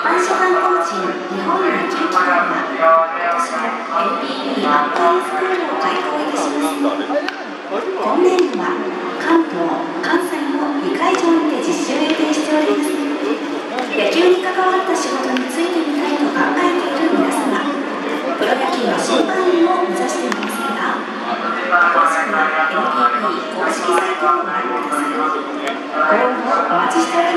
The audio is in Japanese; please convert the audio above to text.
般社団法人日本野球機構が今年の NPB アッパースクールを開校いたします。今年度は関東、関西の2会場にて実施を予定しております。野球に関わった仕事についてみたいと考えている皆様、プロ野球の審判員を目指していませんか？詳しくは NPB 公式サイトをご覧ください。ご応募お待ちしております。